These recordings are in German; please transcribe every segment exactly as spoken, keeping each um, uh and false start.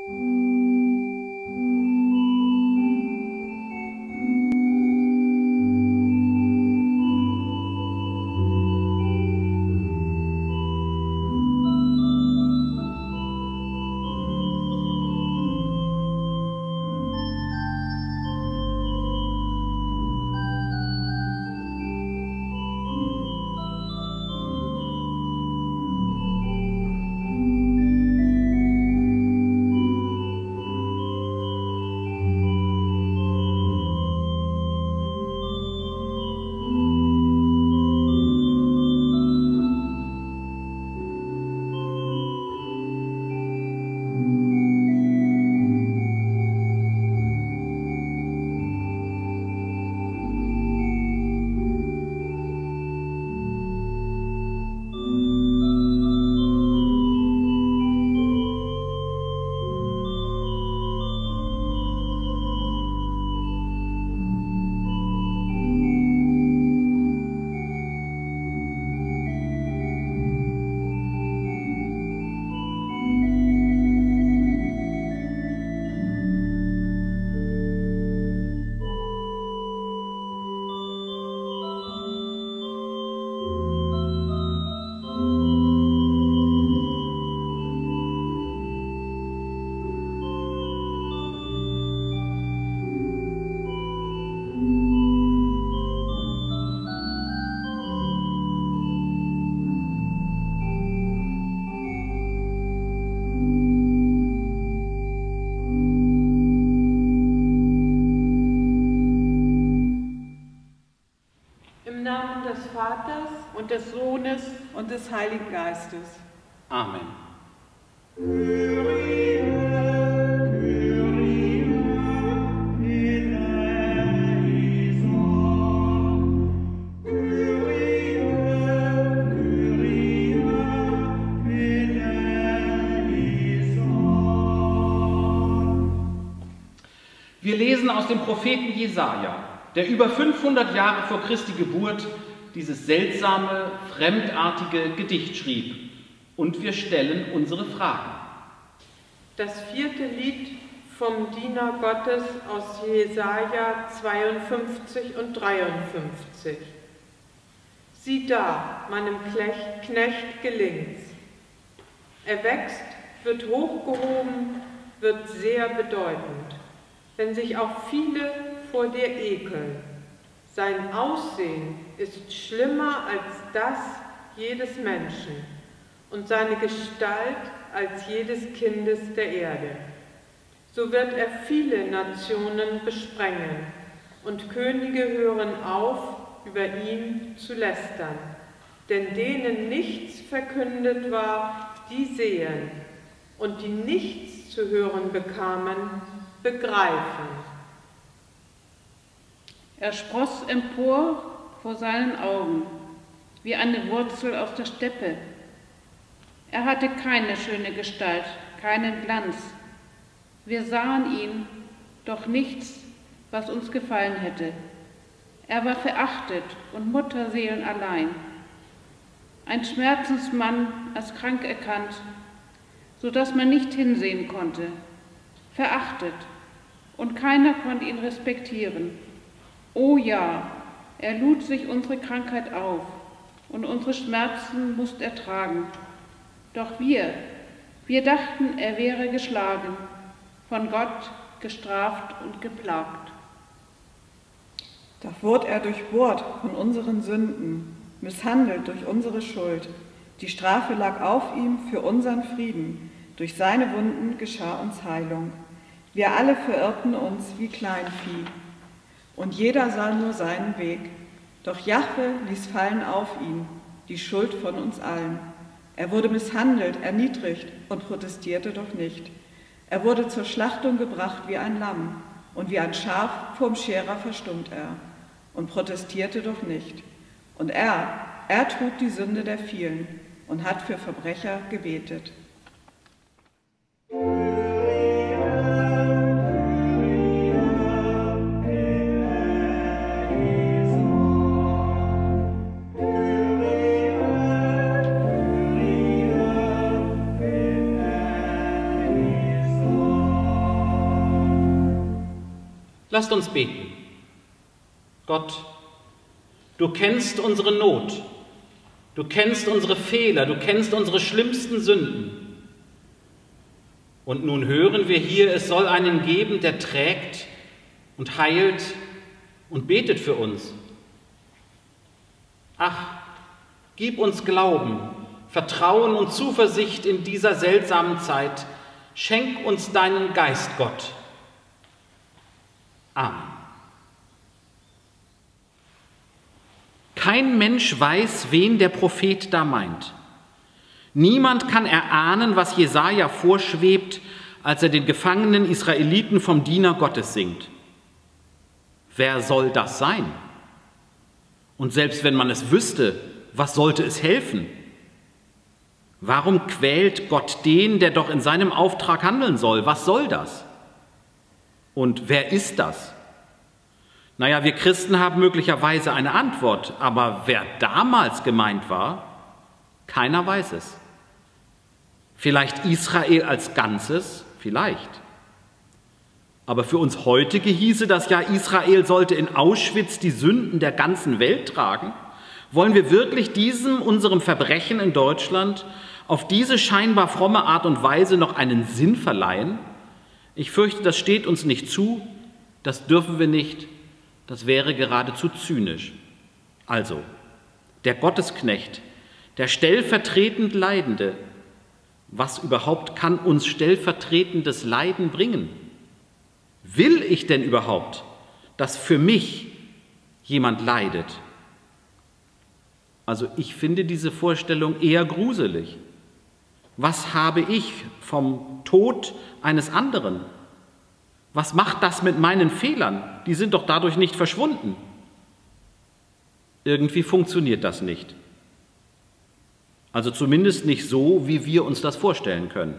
des Vaters und des Sohnes und des Heiligen Geistes. Amen. Kyrie, Kyrie, eleison. Kyrie, Kyrie, eleison. Wir lesen aus dem Propheten Jesaja, der über fünfhundert Jahre vor Christi Geburt dieses seltsame, fremdartige Gedicht schrieb. Und wir stellen unsere Fragen. Das vierte Lied vom Diener Gottes aus Jesaja zweiundfünfzig und dreiundfünfzig. Sieh da, meinem Knecht gelingt's. Er wächst, wird hochgehoben, wird sehr bedeutend, wenn sich auch viele vor dir ekeln. Sein Aussehen ist schlimmer als das jedes Menschen und seine Gestalt als jedes Kindes der Erde. So wird er viele Nationen besprengen, und Könige hören auf, über ihn zu lästern. Denn denen nichts verkündet war, die sehen, und die nichts zu hören bekamen, begreifen. Er spross empor vor seinen Augen, wie eine Wurzel aus der Steppe. Er hatte keine schöne Gestalt, keinen Glanz. Wir sahen ihn, doch nichts, was uns gefallen hätte. Er war verachtet und Mutterseelen allein. Ein Schmerzensmann als krank erkannt, so dass man nicht hinsehen konnte. Verachtet, und keiner konnte ihn respektieren. Oh ja, er lud sich unsere Krankheit auf, und unsere Schmerzen musste er tragen. Doch wir, wir dachten, er wäre geschlagen, von Gott gestraft und geplagt. Doch wurde er durchbohrt von unseren Sünden, misshandelt durch unsere Schuld. Die Strafe lag auf ihm für unseren Frieden, durch seine Wunden geschah uns Heilung. Wir alle verirrten uns wie Kleinvieh, und jeder sah nur seinen Weg. Doch Jahwe ließ fallen auf ihn die Schuld von uns allen. Er wurde misshandelt, erniedrigt und protestierte doch nicht. Er wurde zur Schlachtung gebracht wie ein Lamm, und wie ein Schaf vorm Scherer verstummt er und protestierte doch nicht. Und er, er trug die Sünde der vielen und hat für Verbrecher gebetet. Oh Lasst uns beten. Gott, du kennst unsere Not, du kennst unsere Fehler, du kennst unsere schlimmsten Sünden. Und nun hören wir hier, es soll einen geben, der trägt und heilt und betet für uns. Ach, gib uns Glauben, Vertrauen und Zuversicht in dieser seltsamen Zeit. Schenk uns deinen Geist, Gott. Amen. Kein Mensch weiß, wen der Prophet da meint. Niemand kann erahnen, was Jesaja vorschwebt, als er den gefangenen Israeliten vom Diener Gottes singt. Wer soll das sein? Und selbst wenn man es wüsste, was sollte es helfen? Warum quält Gott den, der doch in seinem Auftrag handeln soll? Was soll das? Und wer ist das? Naja, wir Christen haben möglicherweise eine Antwort, aber wer damals gemeint war, keiner weiß es. Vielleicht Israel als Ganzes, vielleicht. Aber für uns heutige hieße das ja, Israel sollte in Auschwitz die Sünden der ganzen Welt tragen. Wollen wir wirklich diesem, unserem Verbrechen in Deutschland, auf diese scheinbar fromme Art und Weise noch einen Sinn verleihen? Ich fürchte, das steht uns nicht zu, das dürfen wir nicht, das wäre geradezu zynisch. Also, der Gottesknecht, der stellvertretend Leidende, was überhaupt kann uns stellvertretendes Leiden bringen? Will ich denn überhaupt, dass für mich jemand leidet? Also ich finde diese Vorstellung eher gruselig. Was habe ich vom Tod eines anderen? Was macht das mit meinen Fehlern? Die sind doch dadurch nicht verschwunden. Irgendwie funktioniert das nicht. Also zumindest nicht so, wie wir uns das vorstellen können.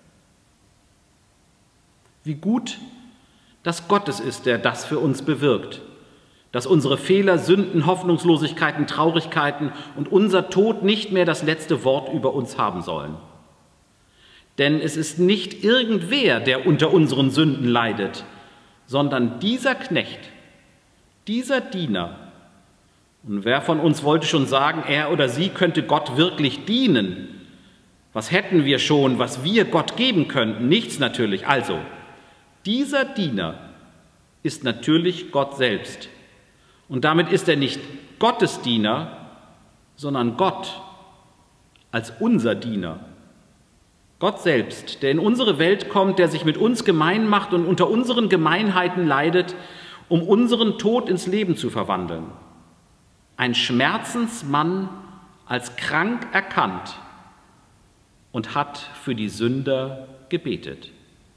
Wie gut, dass Gott es ist, der das für uns bewirkt, dass unsere Fehler, Sünden, Hoffnungslosigkeiten, Traurigkeiten und unser Tod nicht mehr das letzte Wort über uns haben sollen. Denn es ist nicht irgendwer, der unter unseren Sünden leidet, sondern dieser Knecht, dieser Diener. Und wer von uns wollte schon sagen, er oder sie könnte Gott wirklich dienen? Was hätten wir schon, was wir Gott geben könnten? Nichts natürlich. Also, dieser Diener ist natürlich Gott selbst. Und damit ist er nicht Gottes Diener, sondern Gott als unser Diener. Gott selbst, der in unsere Welt kommt, der sich mit uns gemein macht und unter unseren Gemeinheiten leidet, um unseren Tod ins Leben zu verwandeln. Ein Schmerzensmann als krank erkannt und hat für die Sünder gebetet.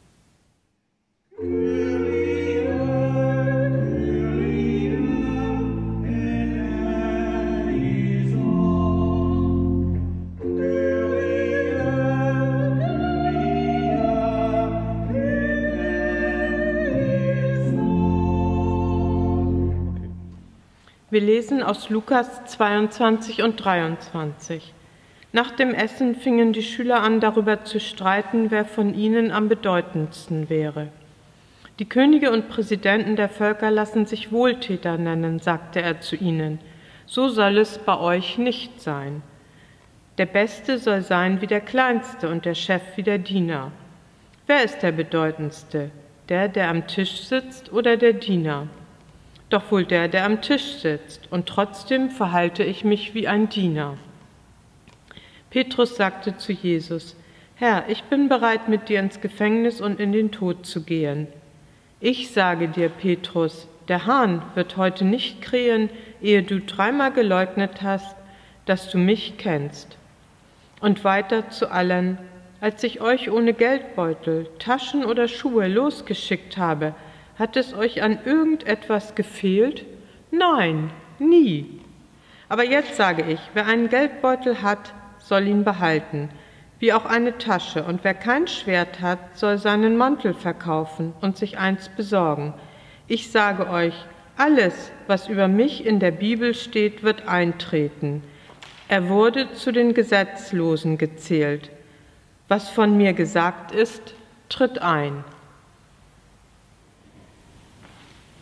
Wir lesen aus Lukas zweiundzwanzig und dreiundzwanzig. Nach dem Essen fingen die Schüler an, darüber zu streiten, wer von ihnen am bedeutendsten wäre. Die Könige und Präsidenten der Völker lassen sich Wohltäter nennen, sagte er zu ihnen. So soll es bei euch nicht sein. Der Beste soll sein wie der Kleinste und der Chef wie der Diener. Wer ist der Bedeutendste? Der, der am Tisch sitzt oder der Diener? Doch wohl der, der am Tisch sitzt, und trotzdem verhalte ich mich wie ein Diener. Petrus sagte zu Jesus, Herr, ich bin bereit, mit dir ins Gefängnis und in den Tod zu gehen. Ich sage dir, Petrus, der Hahn wird heute nicht krähen, ehe du dreimal geleugnet hast, dass du mich kennst. Und weiter zu allen, als ich euch ohne Geldbeutel, Taschen oder Schuhe losgeschickt habe, hat es euch an irgendetwas gefehlt? Nein, nie. Aber jetzt sage ich, wer einen Geldbeutel hat, soll ihn behalten, wie auch eine Tasche. Und wer kein Schwert hat, soll seinen Mantel verkaufen und sich eins besorgen. Ich sage euch, alles, was über mich in der Bibel steht, wird eintreten. Er wurde zu den Gesetzlosen gezählt. Was von mir gesagt ist, tritt ein.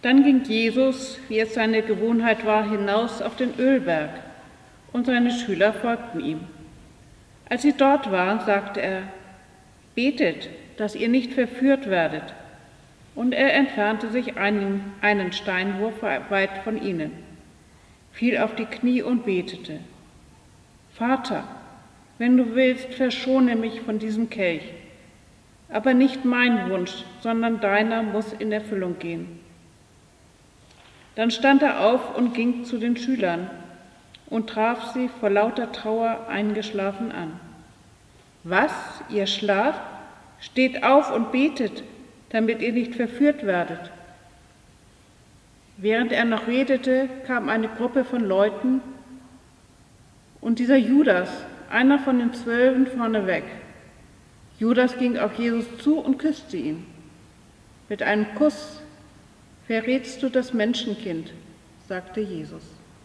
Dann ging Jesus, wie es seine Gewohnheit war, hinaus auf den Ölberg, und seine Schüler folgten ihm. Als sie dort waren, sagte er: Betet, dass ihr nicht verführt werdet. Und er entfernte sich einen, einen Steinwurf weit von ihnen, fiel auf die Knie und betete: Vater, wenn du willst, verschone mich von diesem Kelch. Aber nicht mein Wunsch, sondern deiner muss in Erfüllung gehen. Dann stand er auf und ging zu den Schülern und traf sie vor lauter Trauer eingeschlafen an. Was, ihr schlaft? Steht auf und betet, damit ihr nicht verführt werdet. Während er noch redete, kam eine Gruppe von Leuten und dieser Judas, einer von den Zwölfen, vorneweg. Judas ging auf Jesus zu und küsste ihn. Mit einem Kuss verrätst du das Menschenkind, sagte Jesus.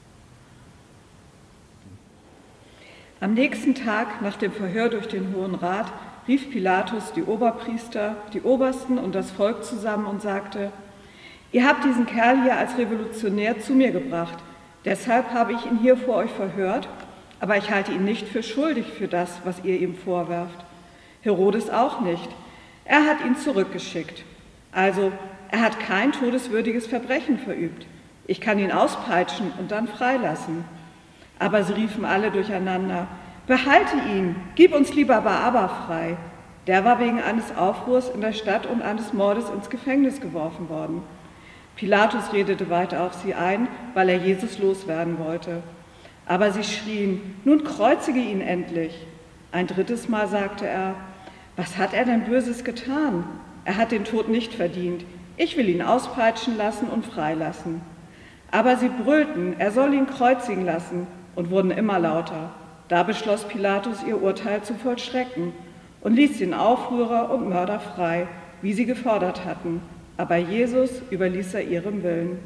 Am nächsten Tag, nach dem Verhör durch den Hohen Rat, rief Pilatus die Oberpriester, die Obersten und das Volk zusammen und sagte: Ihr habt diesen Kerl hier als Revolutionär zu mir gebracht. Deshalb habe ich ihn hier vor euch verhört, aber ich halte ihn nicht für schuldig für das, was ihr ihm vorwerft. Herodes auch nicht. Er hat ihn zurückgeschickt. Also, er hat kein todeswürdiges Verbrechen verübt. Ich kann ihn auspeitschen und dann freilassen. Aber sie riefen alle durcheinander: Behalte ihn, gib uns lieber Barabbas frei. Der war wegen eines Aufruhrs in der Stadt und eines Mordes ins Gefängnis geworfen worden. Pilatus redete weiter auf sie ein, weil er Jesus loswerden wollte. Aber sie schrien: Nun kreuzige ihn endlich. Ein drittes Mal sagte er: Was hat er denn Böses getan? Er hat den Tod nicht verdient. Ich will ihn auspeitschen lassen und freilassen. Aber sie brüllten, er soll ihn kreuzigen lassen, und wurden immer lauter. Da beschloss Pilatus, ihr Urteil zu vollstrecken und ließ den Aufrührer und Mörder frei, wie sie gefordert hatten. Aber Jesus überließ er ihrem Willen.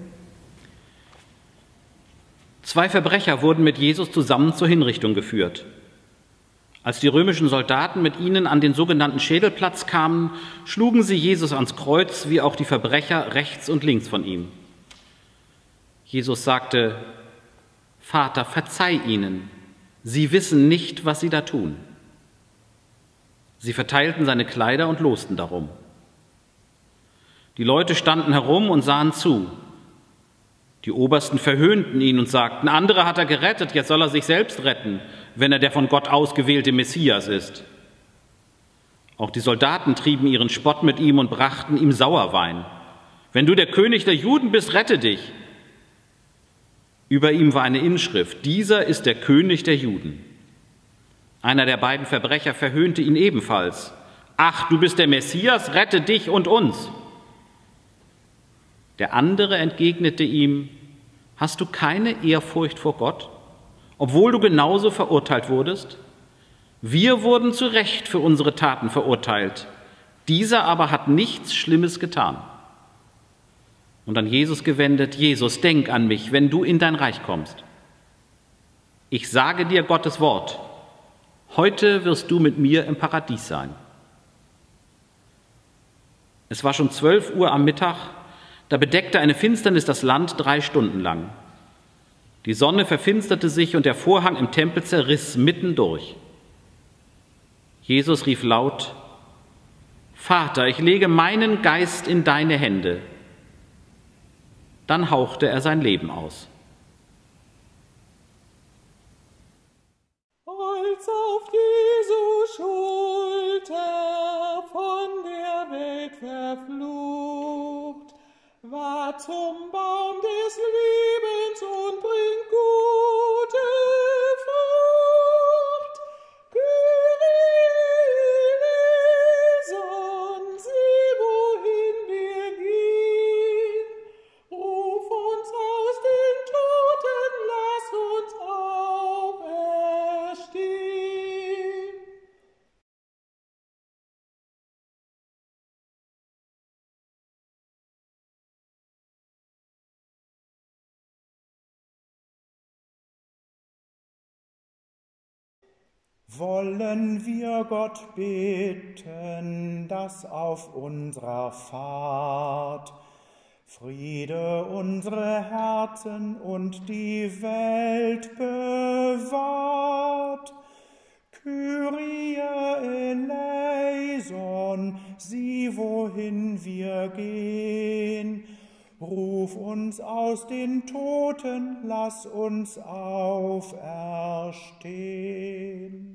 Zwei Verbrecher wurden mit Jesus zusammen zur Hinrichtung geführt. Als die römischen Soldaten mit ihnen an den sogenannten Schädelplatz kamen, schlugen sie Jesus ans Kreuz, wie auch die Verbrecher rechts und links von ihm. Jesus sagte: Vater, verzeih ihnen, sie wissen nicht, was sie da tun. Sie verteilten seine Kleider und losten darum. Die Leute standen herum und sahen zu. Die Obersten verhöhnten ihn und sagten: Andere hat er gerettet, jetzt soll er sich selbst retten, wenn er der von Gott ausgewählte Messias ist. Auch die Soldaten trieben ihren Spott mit ihm und brachten ihm Sauerwein. Wenn du der König der Juden bist, rette dich. Über ihm war eine Inschrift: Dieser ist der König der Juden. Einer der beiden Verbrecher verhöhnte ihn ebenfalls: Ach, du bist der Messias, rette dich und uns. Der andere entgegnete ihm: Hast du keine Ehrfurcht vor Gott, obwohl du genauso verurteilt wurdest? Wir wurden zu Recht für unsere Taten verurteilt. Dieser aber hat nichts Schlimmes getan. Und an Jesus gewendet: Jesus, denk an mich, wenn du in dein Reich kommst. Ich sage dir Gottes Wort: Heute wirst du mit mir im Paradies sein. Es war schon zwölf Uhr am Mittag, da bedeckte eine Finsternis das Land drei Stunden lang. Die Sonne verfinsterte sich und der Vorhang im Tempel zerriss mittendurch. Jesus rief laut: Vater, ich lege meinen Geist in deine Hände. Dann hauchte er sein Leben aus. Als auf Jesu Schulter von der Welt verflucht, war zum Baum des Lebens und bringt gute Frucht. Gereson, sieh, wohin wir gehen. Ruf uns aus den Toten, lass uns auferstehen. Wollen wir Gott bitten, dass auf unserer Fahrt Friede unsere Herzen und die Welt bewahrt. Kyrie eleison, sieh, wohin wir gehen. Ruf uns aus den Toten, lass uns auferstehen.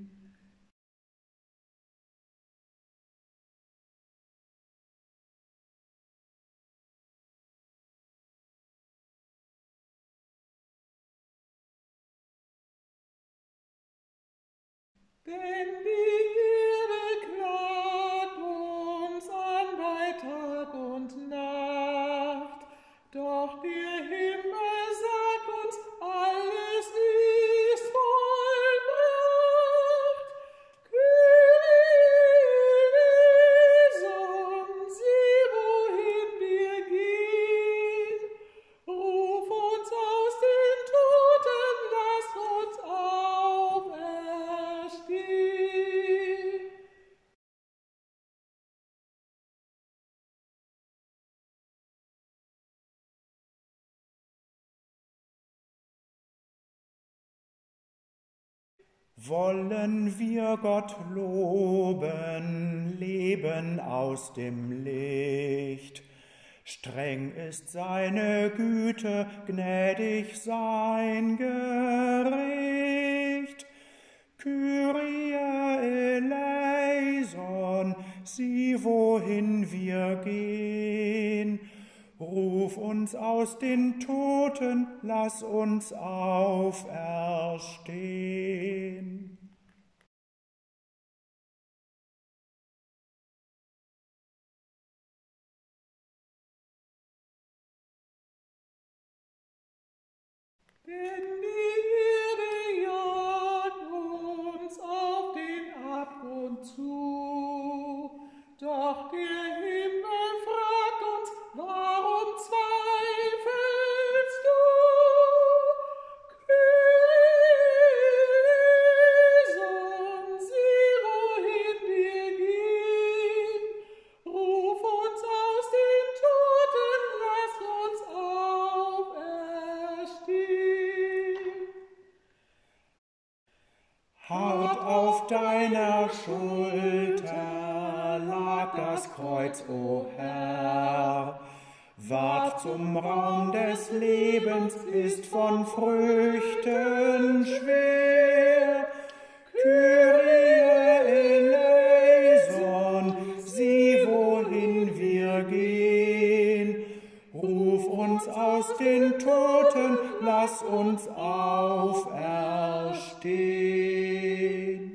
Denn die Erde klagt uns an bei Tag und Nacht, doch der Himmel sagt uns, alles ist vollbracht. Kyrie eleison, sieh, wohin wir gehen. Ruf uns aus den Toten, lass uns auferstehen. Wollen wir Gott loben, leben aus dem Licht. Streng ist seine Güte, gnädig sein Gericht. Kyrie eleison, sieh, wohin wir gehen. Ruf uns aus den Toten, lass uns auferstehen. Denn die Erde jagt uns auf den Abgrund zu, doch der Himmel fragt uns, warum zweifelst du? Kyrie eleison, sieh, wohin wir gehen. Ruf uns aus den Toten, lass uns auferstehen. Hart auf deiner Schulter lag das Kreuz, o Herr. Ward zum Raum des Lebens, ist von Früchten schwer. Kyrie eleison, sieh, wohin wir gehen. Ruf uns aus den Toten, lass uns auferstehen.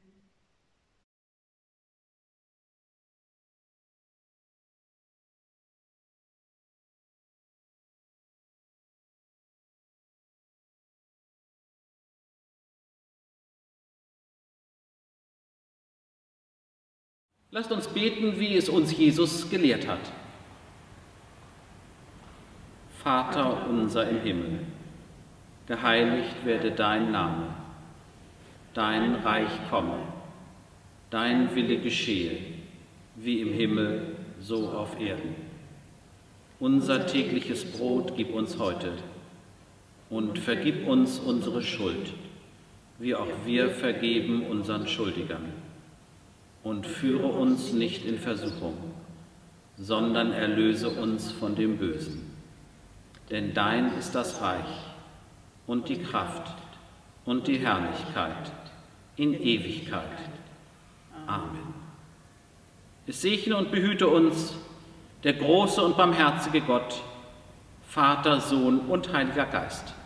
Lasst uns beten, wie es uns Jesus gelehrt hat. Vater unser im Himmel, geheiligt werde dein Name, dein Reich komme, dein Wille geschehe, wie im Himmel, so auf Erden. Unser tägliches Brot gib uns heute und vergib uns unsere Schuld, wie auch wir vergeben unseren Schuldigern. Und führe uns nicht in Versuchung, sondern erlöse uns von dem Bösen. Denn dein ist das Reich und die Kraft und die Herrlichkeit in Ewigkeit. Amen. Es segne und behüte uns der große und barmherzige Gott, Vater, Sohn und Heiliger Geist.